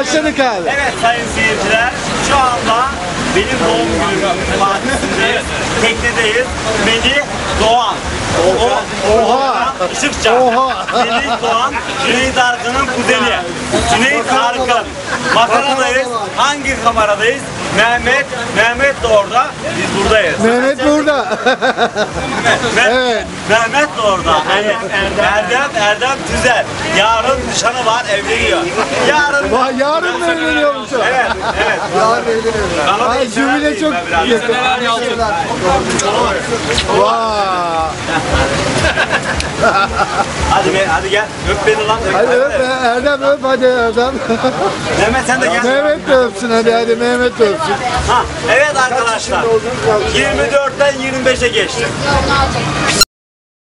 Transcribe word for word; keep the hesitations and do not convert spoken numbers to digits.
Başladık abi. Evet sayın seyirciler, şu anda benim doğum günümün partisindeyiz. Teknedeyiz. Melih Doğan. O, Oha! Işıkça. Oha! Melih Doğan, Cüneyt Arkın'ın kuzeni. Cüneyt Arkın. Makaradayız. Hangi kameradayız? Mehmet, Mehmet de orada. Biz buradayız. Mehmet burada. Mehmet, Evet. Mehmet de orada. Evet. Erdem, Erdem Tüzel. Yarın nişanı var, evleniyor. Yarın. Vay, yarın mı evleniyormuş o? Evet, evet. Yarın evleniyorlar. Bana da Ay içer jübile miyim çok ben biraz? yakın. Vay. Hadi be, hadi gel. Öp beni lan. Hadi öp be, Erdem öp hadi Erdem. Mehmet sen de gel. Mehmet de öpsün hadi hadi Mehmet de öpsün. Ha, evet arkadaşlar. yirmi dörtten yirmi beşe geçtim.